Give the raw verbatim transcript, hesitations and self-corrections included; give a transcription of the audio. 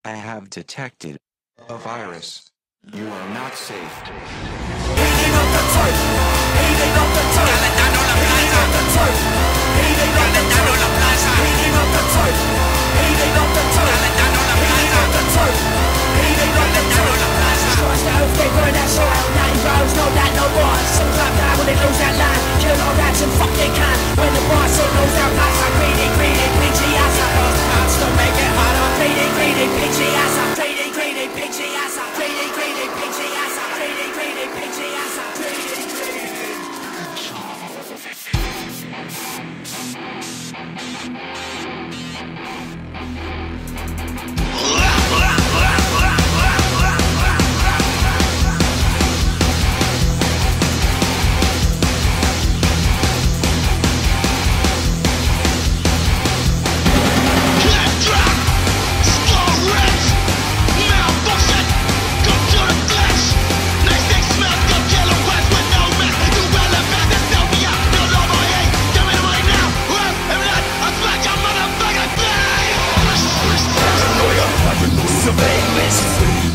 I have detected a virus. You are not safe. Heating up the turf, heating up the turf, heating up the turf, heating up the turf, heating up the turf, heating up the turf, heating up the turf, heating up the turf. Scratch the earth, they burn that soil. Nine roads, no that no war. Some clap down when they lose that line. Kill all rats and fuck they can. When the boss signals their lives, I'm greedy, greedy, pinchy ass. I bust out to make it harder. Greedy, greedy, pinchy ass. I'm greedy, greedy, pinchy ass. I'm greedy, greedy, pinchy ass. I'm greedy, greedy, pinchy ass. I'm greedy, greedy. Surveillance free.